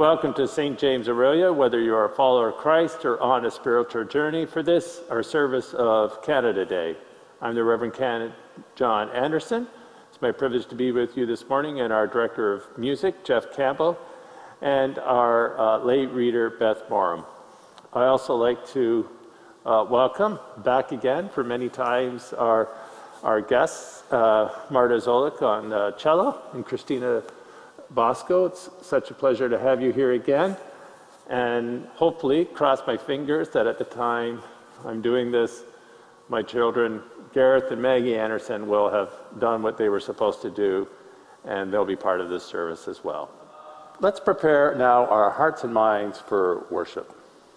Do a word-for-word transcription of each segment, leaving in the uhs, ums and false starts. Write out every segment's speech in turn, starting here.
Welcome to Saint James Orillia, whether you are a follower of Christ or on a spiritual journey for this, our service of Canada Day. I'm the Reverend Canon John Anderson. It's my privilege to be with you this morning, and our Director of Music, Jeff Campbell, and our uh, lay reader, Beth Morum. I also like to uh, welcome back again for many times our, our guests, uh, Marta Zolik on uh, cello and Christina Bosco. It's such a pleasure to have you here again, and hopefully, cross my fingers that at the time I'm doing this, my children Gareth and Maggie Anderson will have done what they were supposed to do, and they'll be part of this service as well. Let's prepare now our hearts and minds for worship.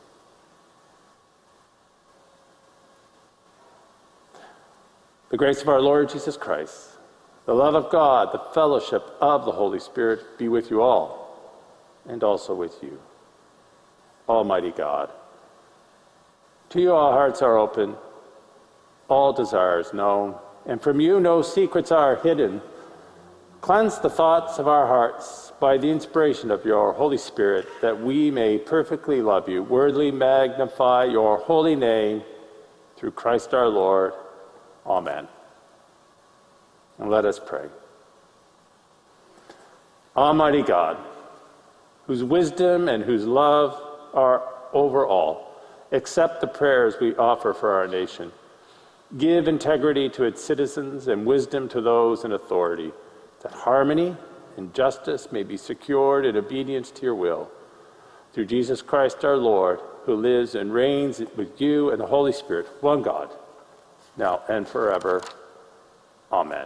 The grace of our Lord Jesus Christ, the love of God, the fellowship of the Holy Spirit be with you all, and also with you. Almighty God, to you all hearts are open, all desires known, and from you no secrets are hidden. Cleanse the thoughts of our hearts by the inspiration of your Holy Spirit, that we may perfectly love you, worthily magnify your holy name, through Christ our Lord. Amen. And let us pray. Almighty God, whose wisdom and whose love are over all, accept the prayers we offer for our nation. Give integrity to its citizens and wisdom to those in authority, that harmony and justice may be secured in obedience to your will. Through Jesus Christ our Lord, who lives and reigns with you and the Holy Spirit, one God, now and forever. Amen.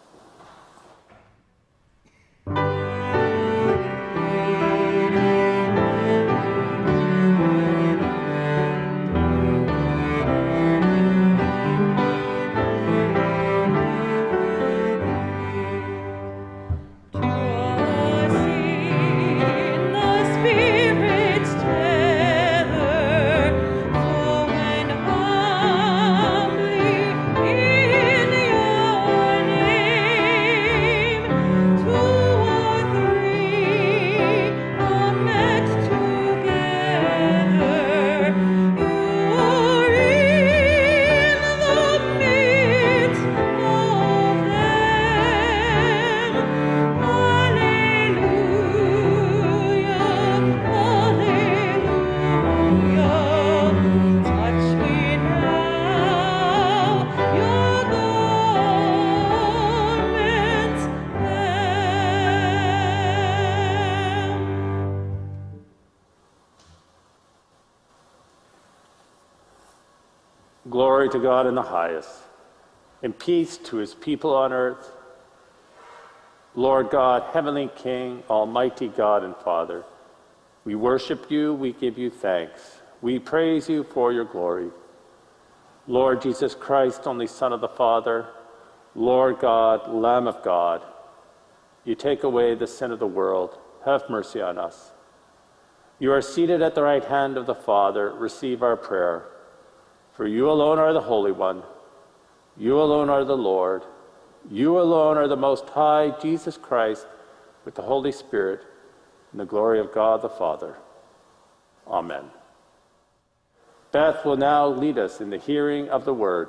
Glory to God in the highest, and peace to his people on earth. Lord God, heavenly King, almighty God and Father, we worship you, we give you thanks. We praise you for your glory. Lord Jesus Christ, only Son of the Father, Lord God, Lamb of God, you take away the sin of the world. Have mercy on us. You are seated at the right hand of the Father. Receive our prayer. For you alone are the Holy One. You alone are the Lord. You alone are the Most High, Jesus Christ, with the Holy Spirit, in the glory of God the Father. Amen. Beth will now lead us in the hearing of the word.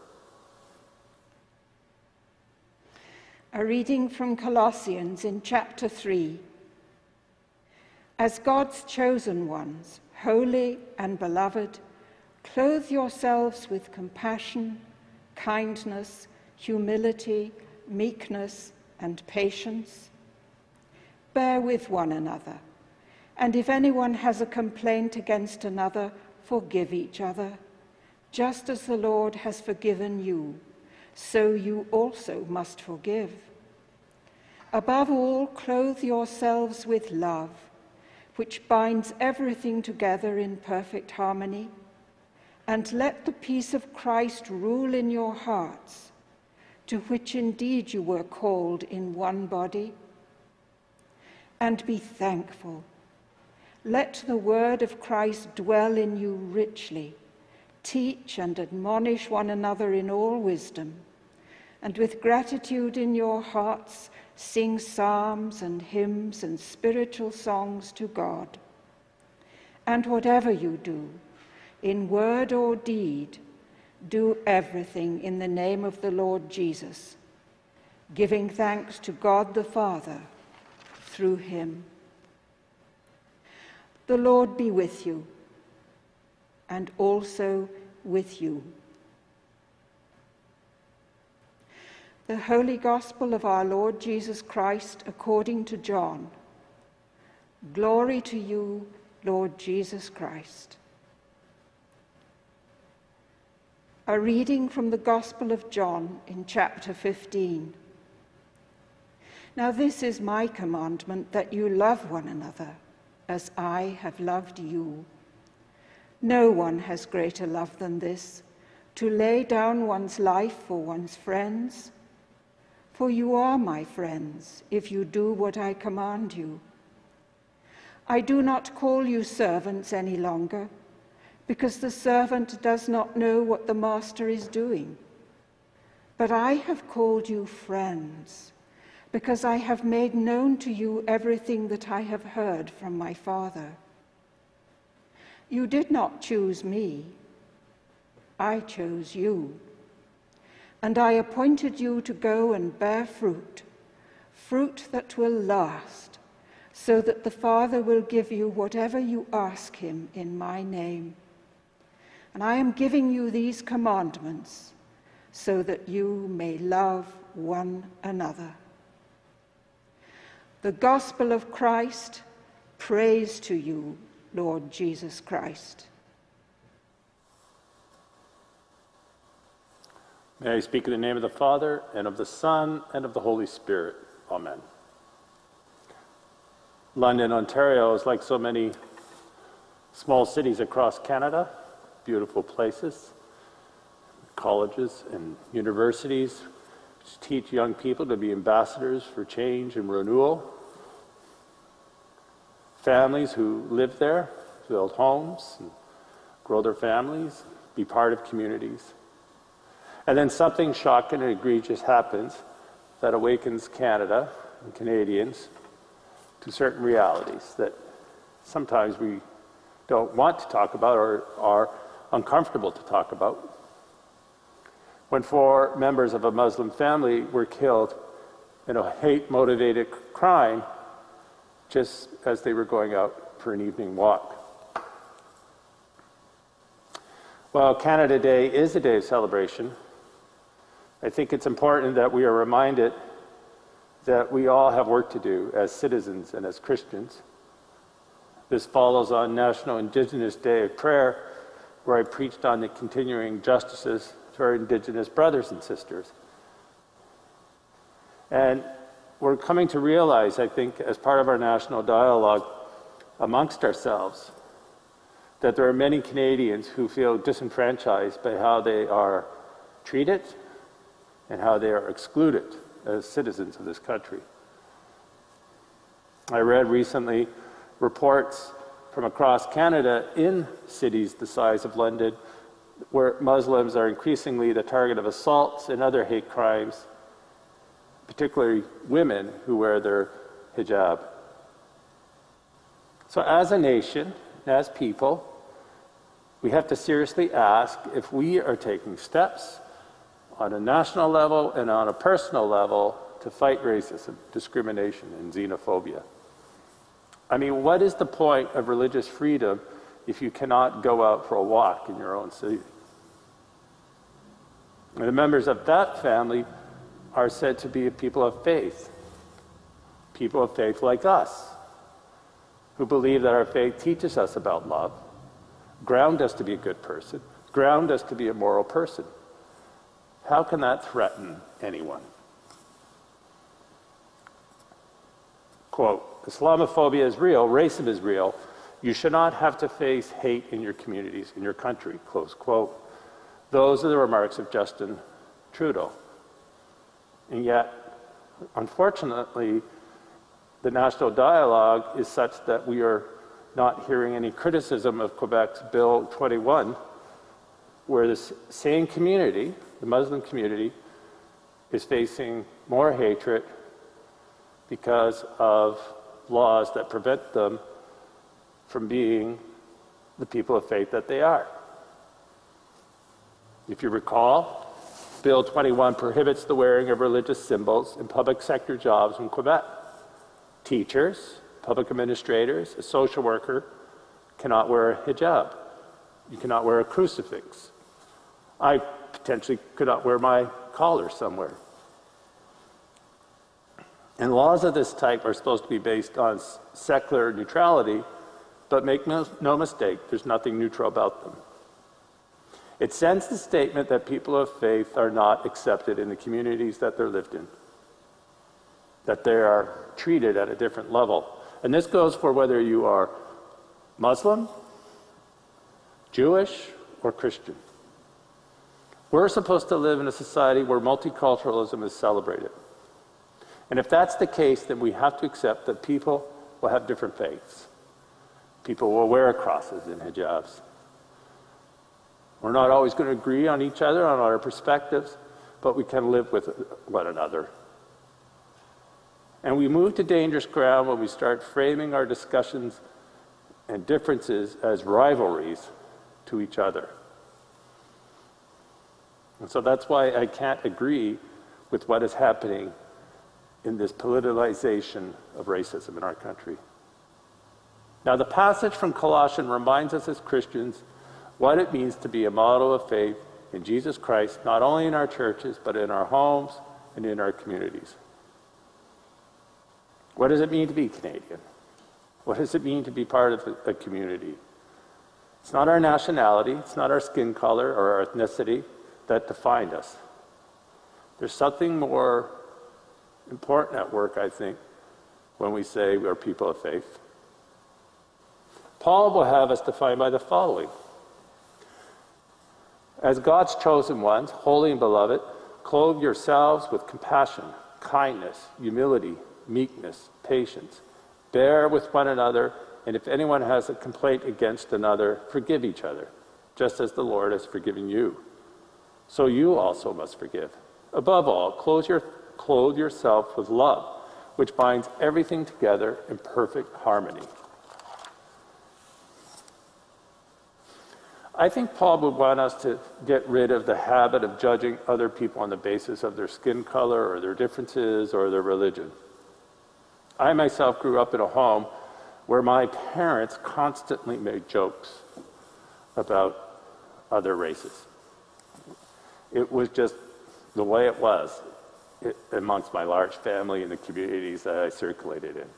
A reading from Colossians in chapter three. As God's chosen ones, holy and beloved, clothe yourselves with compassion, kindness, humility, meekness, and patience. Bear with one another, and if anyone has a complaint against another, forgive each other. Just as the Lord has forgiven you, so you also must forgive. Above all, clothe yourselves with love, which binds everything together in perfect harmony. And let the peace of Christ rule in your hearts, to which indeed you were called in one body. And be thankful. Let the word of Christ dwell in you richly. Teach and admonish one another in all wisdom, and with gratitude in your hearts sing psalms and hymns and spiritual songs to God. And whatever you do, in word or deed, do everything in the name of the Lord Jesus, giving thanks to God the Father through him. The Lord be with you, and also with you. The Holy Gospel of our Lord Jesus Christ according to John. Glory to you, Lord Jesus Christ. A reading from the Gospel of John in chapter fifteen. Now this is my commandment, that you love one another, as I have loved you. No one has greater love than this, to lay down one's life for one's friends. For you are my friends, if you do what I command you. I do not call you servants any longer, because the servant does not know what the master is doing. But I have called you friends, because I have made known to you everything that I have heard from my Father. You did not choose me, I chose you, and I appointed you to go and bear fruit, fruit that will last, so that the Father will give you whatever you ask him in my name. And I am giving you these commandments so that you may love one another. The gospel of Christ, praise to you, Lord Jesus Christ. May I speak in the name of the Father, and of the Son, and of the Holy Spirit. Amen. London, Ontario is like so many small cities across Canada, beautiful places, colleges and universities which teach young people to be ambassadors for change and renewal. Families who live there, build homes, and grow their families, be part of communities. And then something shocking and egregious happens that awakens Canada and Canadians to certain realities that sometimes we don't want to talk about or are uncomfortable to talk about. When four members of a Muslim family were killed in a hate-motivated crime just as they were going out for an evening walk. While Canada Day is a day of celebration, I think it's important that we are reminded that we all have work to do as citizens and as Christians. This follows on National Indigenous Day of Prayer, where I preached on the continuing justices to our Indigenous brothers and sisters. And we're coming to realize, I think, as part of our national dialogue amongst ourselves, that there are many Canadians who feel disenfranchised by how they are treated and how they are excluded as citizens of this country. I read recently reports from across Canada in cities the size of London where Muslims are increasingly the target of assaults and other hate crimes, particularly women who wear their hijab. So as a nation, as people, we have to seriously ask if we are taking steps on a national level and on a personal level to fight racism, discrimination, and xenophobia. I mean, what is the point of religious freedom if you cannot go out for a walk in your own city? And the members of that family are said to be people of faith, people of faith like us, who believe that our faith teaches us about love, ground us to be a good person, ground us to be a moral person. How can that threaten anyone? Quote, Islamophobia is real, racism is real. You should not have to face hate in your communities, in your country, close quote. Those are the remarks of Justin Trudeau. And yet, unfortunately, the national dialogue is such that we are not hearing any criticism of Quebec's Bill twenty-one, where this same community, the Muslim community, is facing more hatred, because of laws that prevent them from being the people of faith that they are. If you recall, Bill twenty-one prohibits the wearing of religious symbols in public sector jobs in Quebec. Teachers, public administrators, a social worker cannot wear a hijab. You cannot wear a crucifix. I potentially could not wear my collar somewhere. And laws of this type are supposed to be based on secular neutrality, but make no, no mistake, there's nothing neutral about them. It sends the statement that people of faith are not accepted in the communities that they're lived in, that they are treated at a different level. And this goes for whether you are Muslim, Jewish, or Christian. We're supposed to live in a society where multiculturalism is celebrated. And if that's the case, then we have to accept that people will have different faiths. People will wear crosses and hijabs. We're not always going to agree on each other, on our perspectives, but we can live with one another. And we move to dangerous ground when we start framing our discussions and differences as rivalries to each other. And so that's why I can't agree with what is happening in this politicization of racism in our country. Now, the passage from Colossians reminds us as Christians what it means to be a model of faith in Jesus Christ, not only in our churches, but in our homes and in our communities. What does it mean to be Canadian? What does it mean to be part of a, a community? It's not our nationality, it's not our skin color or our ethnicity that defined us. There's something more important at work, I think, when we say we're people of faith. Paul will have us defined by the following. As God's chosen ones, holy and beloved, clothe yourselves with compassion, kindness, humility, meekness, patience. Bear with one another, and if anyone has a complaint against another, forgive each other, just as the Lord has forgiven you. So you also must forgive. Above all, clothe, your, clothe yourself with love, which binds everything together in perfect harmony. I think Paul would want us to get rid of the habit of judging other people on the basis of their skin color or their differences or their religion. I myself grew up in a home where my parents constantly made jokes about other races. It was just the way it was it, amongst my large family and the communities that I circulated in.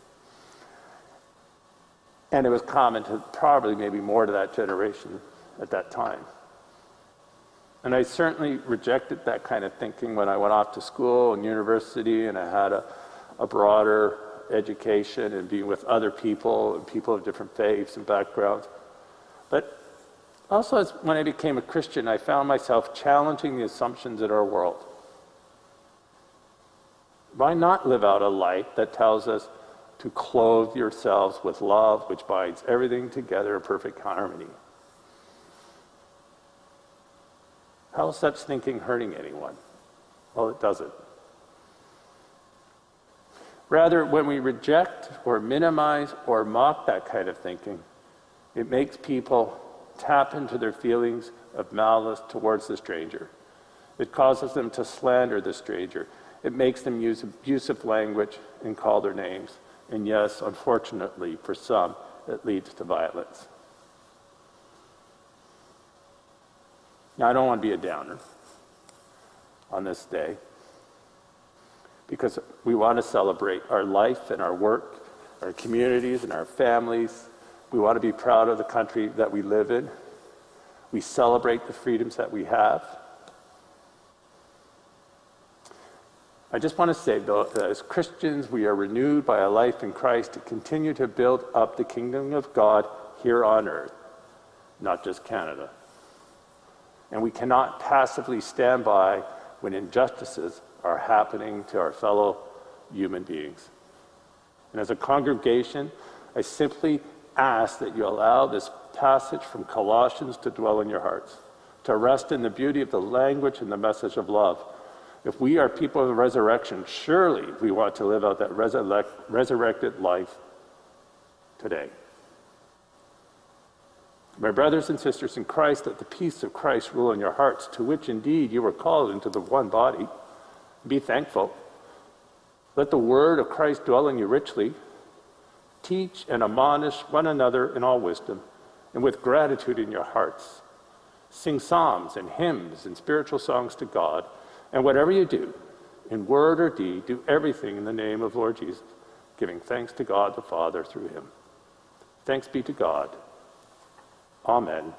And it was common to probably maybe more to that generation at that time. And I certainly rejected that kind of thinking when I went off to school and university and I had a, a broader education and being with other people and people of different faiths and backgrounds. But also as when I became a Christian, I found myself challenging the assumptions in our world. Why not live out a life that tells us to clothe yourselves with love, which binds everything together in perfect harmony? How is such thinking hurting anyone? Well, it doesn't. Rather, when we reject or minimize or mock that kind of thinking, it makes people tap into their feelings of malice towards the stranger. It causes them to slander the stranger. It makes them use abusive language and call their names. And yes, unfortunately, for some, it leads to violence. Now, I don't want to be a downer on this day, because we want to celebrate our life and our work, our communities and our families. We want to be proud of the country that we live in. We celebrate the freedoms that we have. I just want to say, though, that as Christians, we are renewed by a life in Christ to continue to build up the kingdom of God here on earth, not just Canada. And we cannot passively stand by when injustices are happening to our fellow human beings. And as a congregation, I simply ask that you allow this passage from Colossians to dwell in your hearts, to rest in the beauty of the language and the message of love. If we are people of the resurrection, surely we want to live out that resurrect, resurrected life today. My brothers and sisters in Christ, let the peace of Christ rule in your hearts, to which indeed you were called into the one body. Be thankful. Let the word of Christ dwell in you richly. Teach and admonish one another in all wisdom, and with gratitude in your hearts. Sing psalms and hymns and spiritual songs to God, and whatever you do, in word or deed, do everything in the name of Lord Jesus, giving thanks to God the Father through him. Thanks be to God. Amen.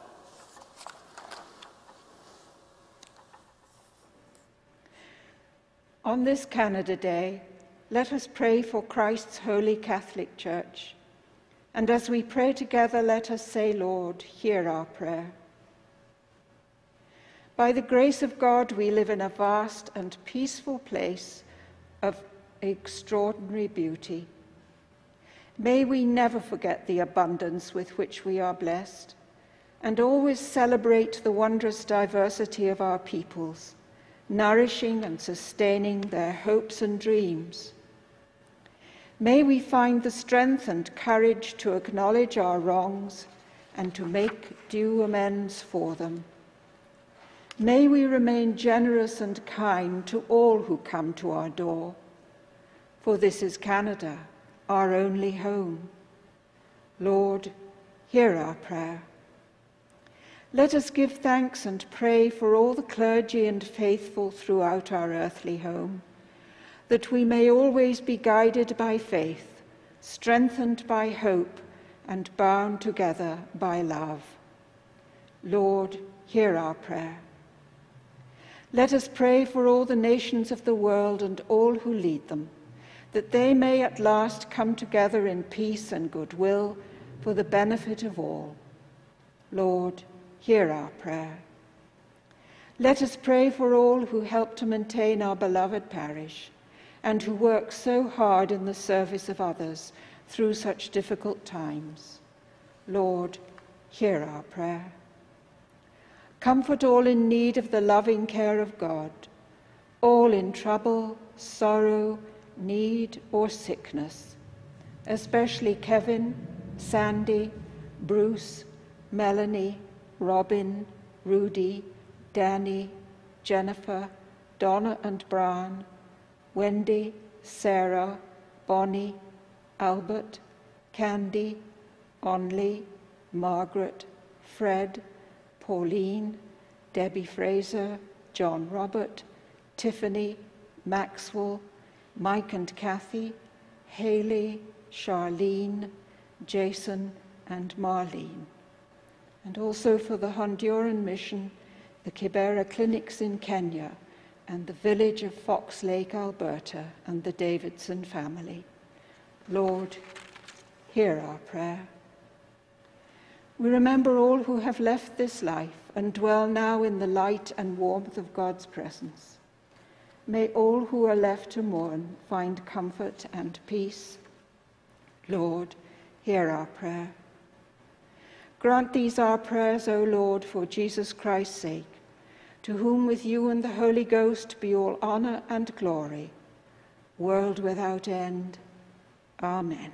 On this Canada Day, let us pray for Christ's Holy Catholic Church. And as we pray together, let us say, Lord, hear our prayer. By the grace of God, we live in a vast and peaceful place of extraordinary beauty. May we never forget the abundance with which we are blessed, and always celebrate the wondrous diversity of our peoples, nourishing and sustaining their hopes and dreams. May we find the strength and courage to acknowledge our wrongs and to make due amends for them. May we remain generous and kind to all who come to our door, for this is Canada, our only home. Lord, hear our prayer. Let us give thanks and pray for all the clergy and faithful throughout our earthly home, that we may always be guided by faith, strengthened by hope, and bound together by love. Lord, hear our prayer. Let us pray for all the nations of the world and all who lead them, that they may at last come together in peace and goodwill for the benefit of all. Lord, hear our prayer. Let us pray for all who help to maintain our beloved parish and who work so hard in the service of others through such difficult times. Lord, hear our prayer. Comfort all in need of the loving care of God, all in trouble, sorrow, need, or sickness, especially Kevin, Sandy, Bruce, Melanie, Robin, Rudy, Danny, Jennifer, Donna and Brian, Wendy, Sarah, Bonnie, Albert, Candy, Onley, Margaret, Fred, Pauline, Debbie Fraser, John Robert, Tiffany, Maxwell, Mike and Kathy, Haley, Charlene, Jason, and Marlene. And also for the Honduran Mission, the Kibera Clinics in Kenya, and the village of Fox Lake, Alberta, and the Davidson family. Lord, hear our prayer. We remember all who have left this life and dwell now in the light and warmth of God's presence. May all who are left to mourn find comfort and peace. Lord, hear our prayer. Grant these our prayers, O Lord, for Jesus Christ's sake, to whom with you and the Holy Ghost be all honor and glory, world without end. Amen.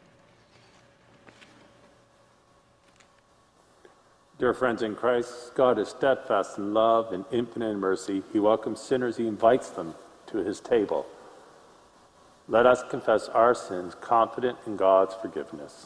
Dear friends in Christ, God is steadfast in love and infinite in mercy. He welcomes sinners. He invites them to his table. Let us confess our sins, confident in God's forgiveness.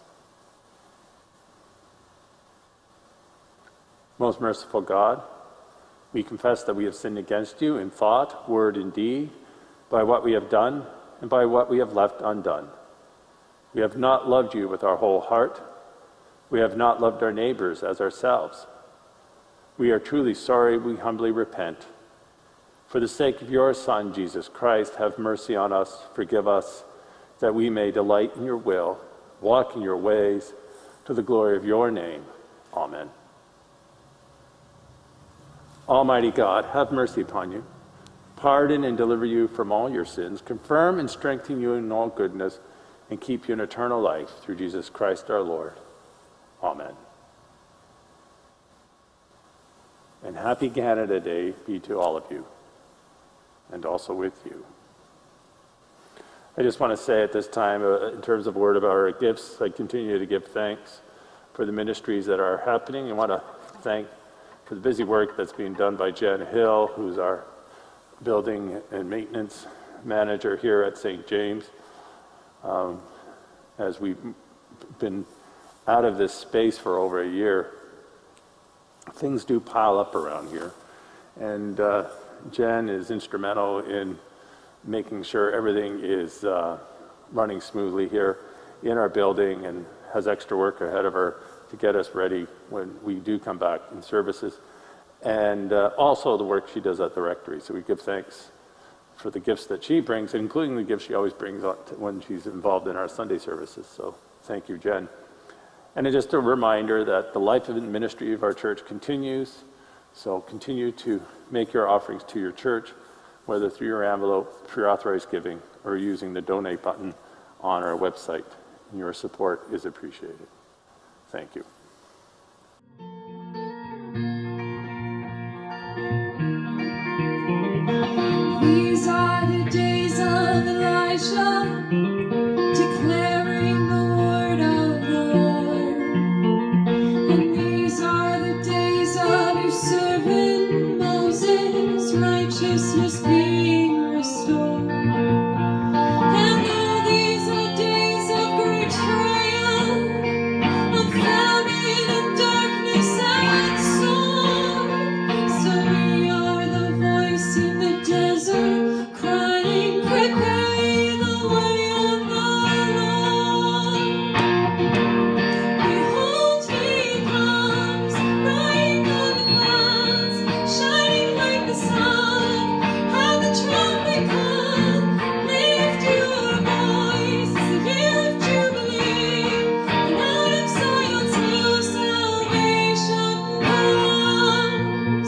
Most merciful God, we confess that we have sinned against you in thought, word, and deed, by what we have done and by what we have left undone. We have not loved you with our whole heart. We have not loved our neighbors as ourselves. We are truly sorry. We humbly repent. For the sake of your Son, Jesus Christ, have mercy on us, forgive us, that we may delight in your will, walk in your ways, to the glory of your name. Amen. Almighty God, have mercy upon you, pardon and deliver you from all your sins, confirm and strengthen you in all goodness, and keep you in eternal life through Jesus Christ our Lord. Amen. And happy Canada Day be to all of you. and also with you. I just want to say at this time, uh, in terms of word of our gifts, I continue to give thanks for the ministries that are happening. I want to thank for the busy work that's being done by Jen Hill, who's our building and maintenance manager here at Saint James. Um, as we've been out of this space for over a year, things do pile up around here. And uh, Jen is instrumental in making sure everything is uh, running smoothly here in our building, and has extra work ahead of her to get us ready when we do come back in services. And uh, also the work she does at the rectory. So we give thanks for the gifts that she brings, including the gifts she always brings on to when she's involved in our Sunday services. So thank you, Jen. And just a reminder that the life and ministry of our church continues. So continue to make your offerings to your church, whether through your envelope, through authorized giving, or using the donate button on our website. And your support is appreciated. Thank you. These are the days of Elijah, declaring the word of the Lord. And these are the days of your servant Moses, righteousness being restored. And though these are days of great trial, of famine and darkness and sword, so we are the voice in the desert, crying, prepare ye the way of the Lord. Behold, he comes, riding on the clouds, shining like the sun. How the trumpet call, lift your voice, the year of jubilee, and out of Zion's hill salvation comes.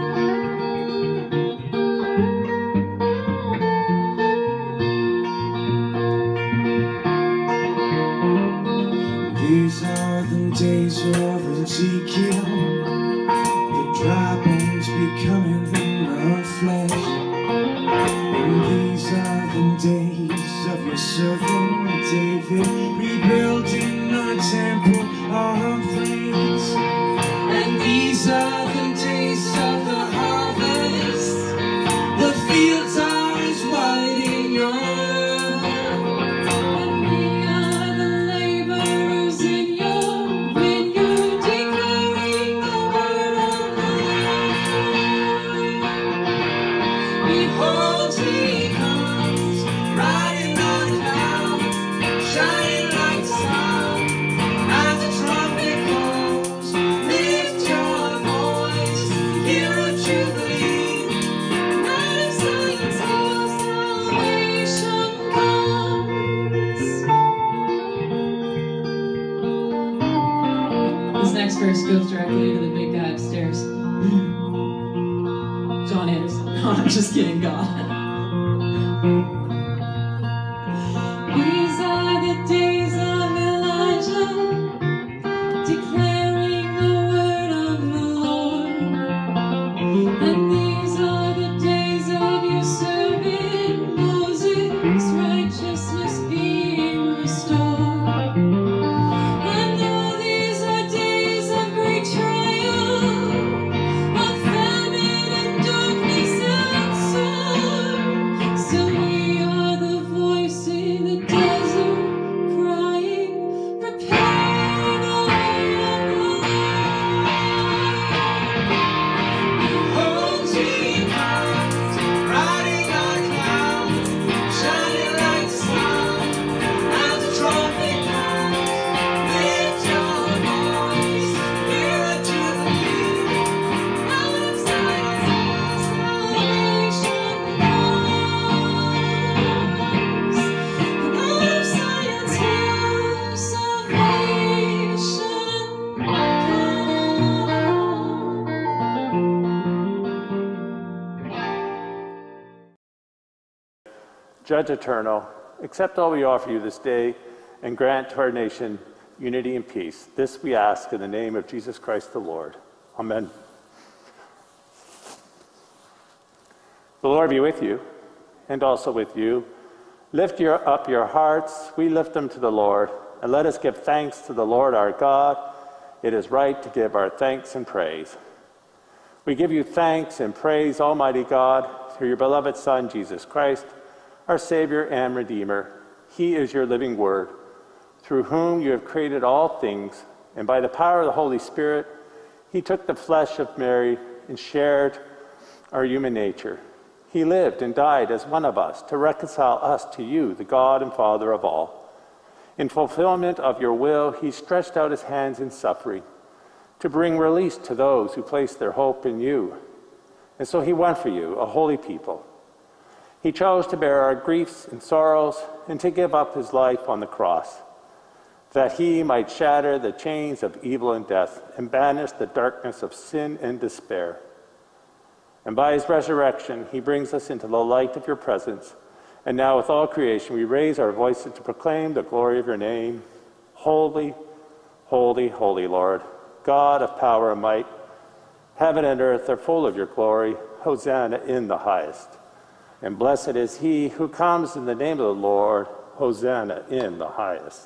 These are the days of Ezekiel, the dry bones becoming the flesh. And these are the days of your servant David, rebuilding our temple of praise. And these are the days of the harvest, the fields are as white in your love. And we are the laborers in your vineyard, declaring the word of the Lord. Behold, he comes, riding on clouds, shining like the sun. As the trumpet calls, lift your voice, hear a jubilee. Out of Zion's hill salvation comes. This next verse goes directly into the big guy upstairs. John Anderson. No, I'm just kidding, God. These are the days of Elijah, declaring the word of the Lord. And these are the days of your servant Moses, righteousness being restored. And though these are days of great trial, of famine and darkness and sword, still we are the voice in the desert, crying, prepare the way of the Lord. Behold, he comes, riding on clouds, shining like the sun. As the trumpet calls, lift your voice, hear a jubilee. Out of Zion's hill salvation comes. And out of Zion's hill salvation Judge eternal, accept all we offer you this day and grant to our nation unity and peace. This we ask in the name of Jesus Christ the Lord. Amen. The Lord be with you, and also with you. Lift your, up your hearts. We lift them to the Lord, and let us give thanks to the Lord our God. It is right to give our thanks and praise. We give you thanks and praise, Almighty God, through your beloved Son, Jesus Christ, our Savior and Redeemer. He is your living Word, through whom you have created all things, and by the power of the Holy Spirit, he took the flesh of Mary and shared our human nature. He lived and died as one of us to reconcile us to you, the God and Father of all. In fulfillment of your will, he stretched out his hands in suffering to bring release to those who place their hope in you. And so he won for you, a holy people. He chose to bear our griefs and sorrows and to give up his life on the cross, that he might shatter the chains of evil and death and banish the darkness of sin and despair. And by his resurrection, he brings us into the light of your presence. And now with all creation, we raise our voices to proclaim the glory of your name. Holy, holy, holy Lord, God of power and might, heaven and earth are full of your glory. Hosanna in the highest. And blessed is he who comes in the name of the Lord. Hosanna in the highest.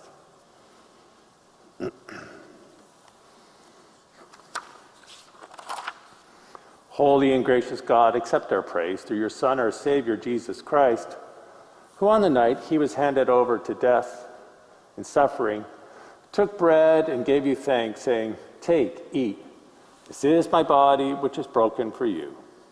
Holy and gracious God, accept our praise through your Son, our Savior, Jesus Christ, who on the night he was handed over to death and suffering, took bread and gave you thanks, saying, "Take, eat. This is my body, which is broken for you."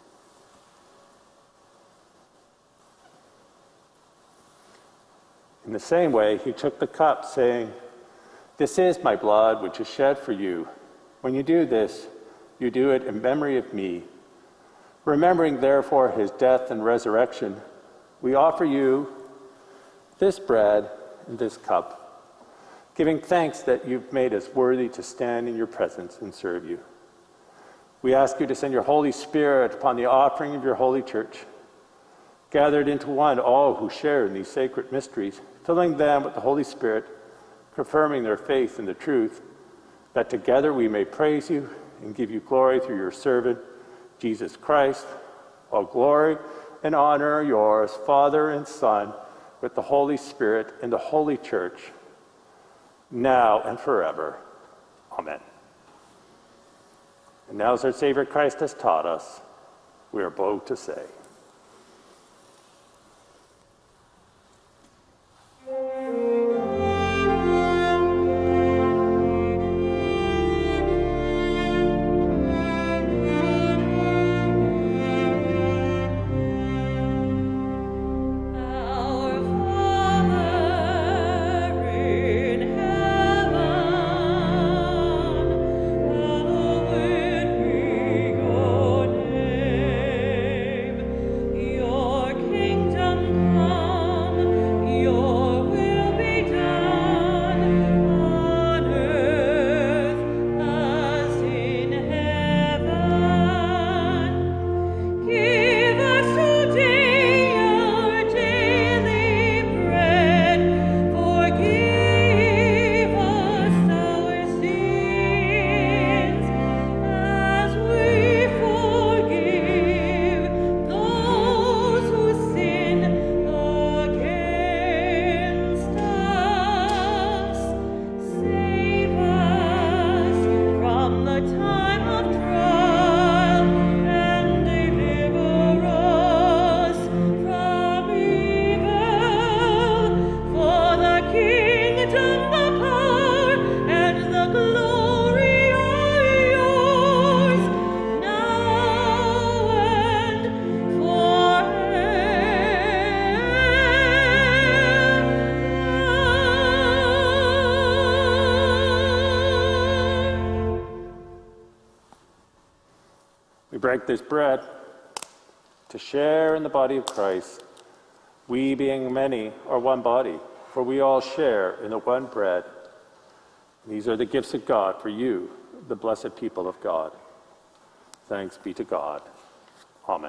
In the same way, he took the cup, saying, "This is my blood, which is shed for you. When you do this, you do it in memory of me." Remembering, therefore, his death and resurrection, we offer you this bread and this cup, giving thanks that you've made us worthy to stand in your presence and serve you. We ask you to send your Holy Spirit upon the offering of your holy church, gathered into one all who share in these sacred mysteries, filling them with the Holy Spirit, confirming their faith in the truth, that together we may praise you and give you glory through your servant, Jesus Christ. All glory and honor are yours, Father and Son, with the Holy Spirit in the Holy Church, now and forever. Amen. And now as our Savior Christ has taught us, we are bold to say, break this bread to share in the body of Christ. We, being many, are one body, for we all share in the one bread. These are the gifts of God for you, the blessed people of God. Thanks be to God. Amen.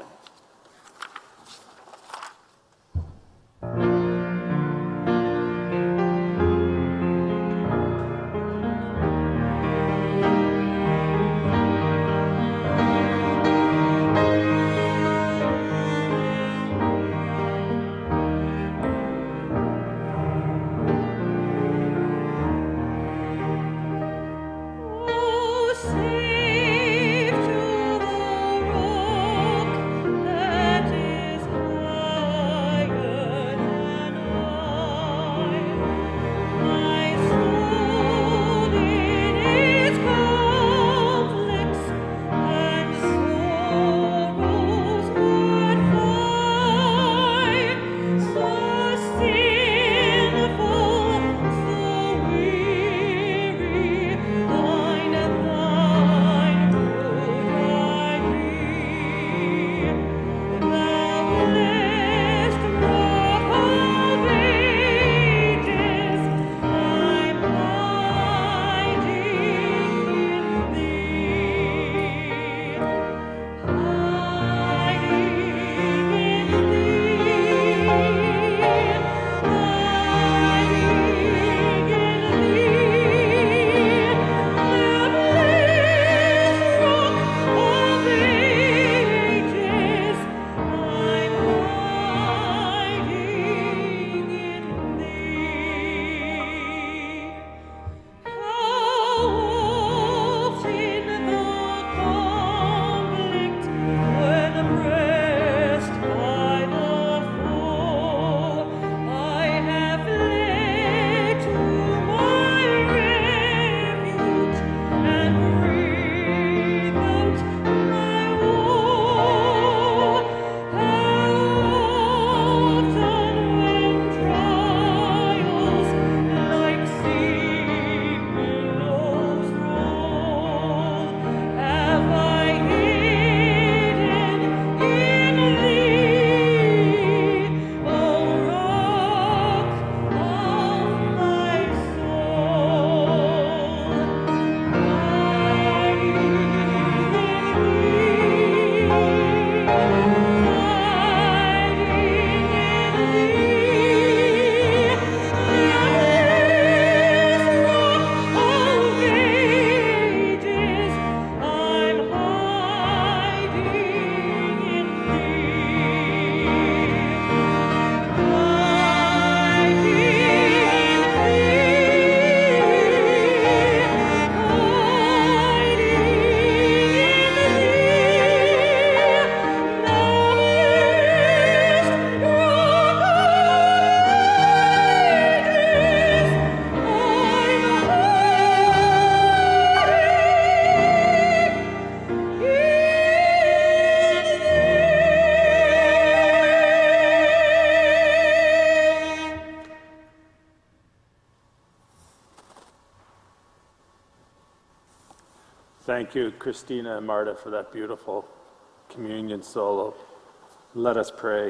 Thank you, Christina and Marta, for that beautiful communion solo. Let us pray.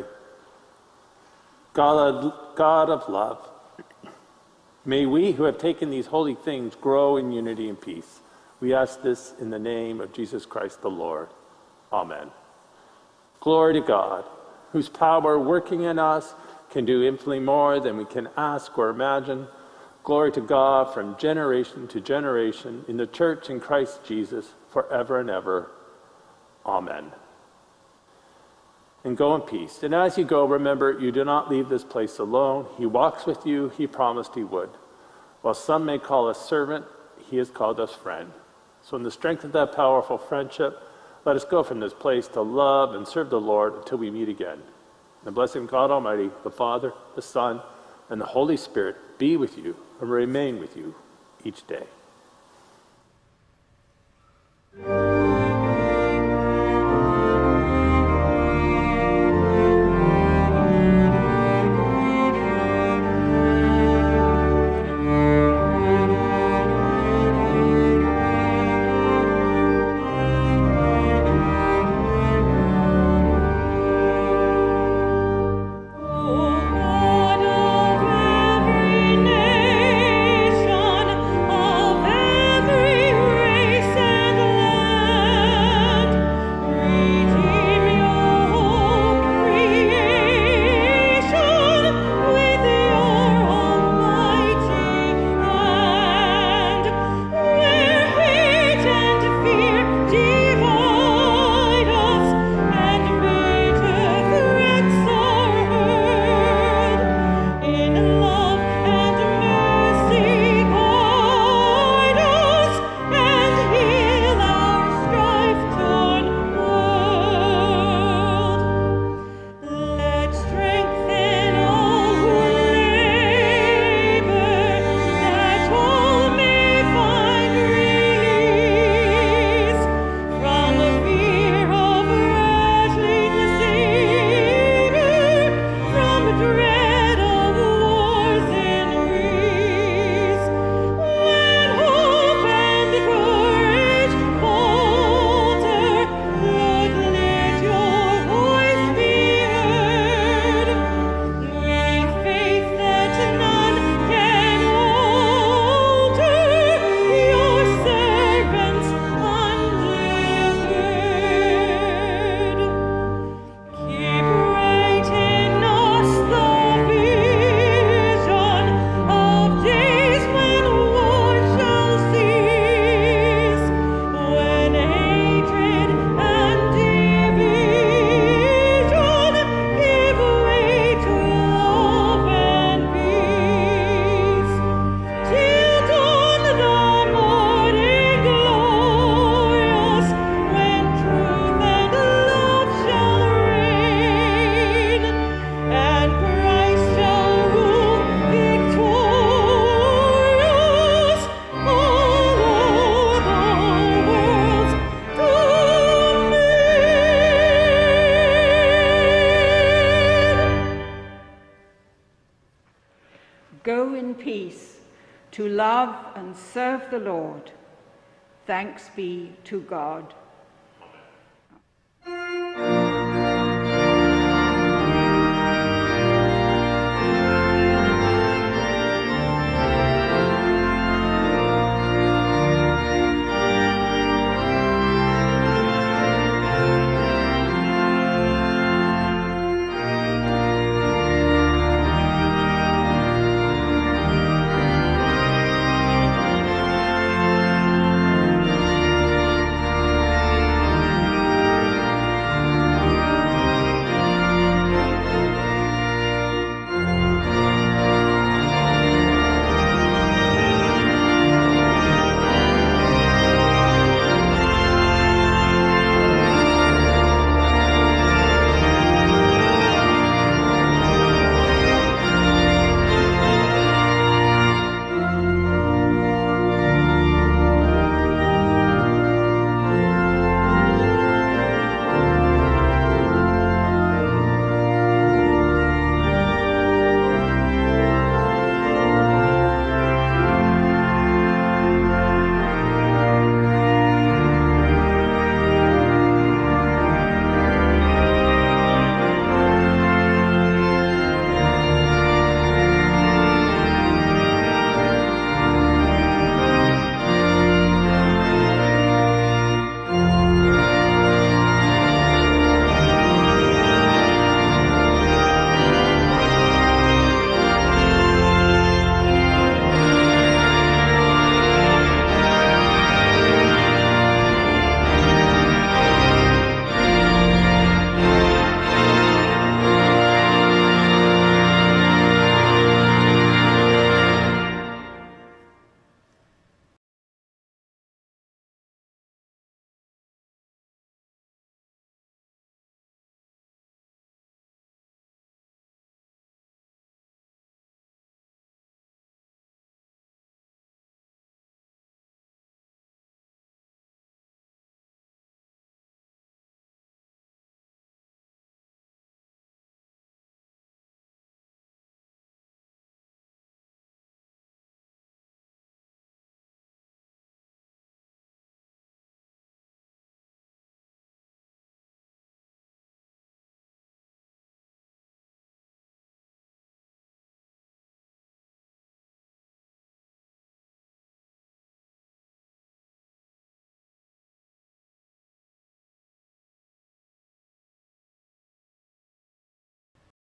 God, God of love, may we who have taken these holy things grow in unity and peace. We ask this in the name of Jesus Christ the Lord. Amen. Glory to God, whose power working in us can do infinitely more than we can ask or imagine. Glory to God from generation to generation in the church in Christ Jesus forever and ever. Amen. And go in peace. And as you go, remember, you do not leave this place alone. He walks with you. He promised he would. While some may call us servant, he has called us friend. So in the strength of that powerful friendship, let us go from this place to love and serve the Lord until we meet again. The blessing of God Almighty, the Father, the Son, and the Holy Spirit be with you and remain with you each day. Go in peace to love and serve the Lord. Thanks be to God.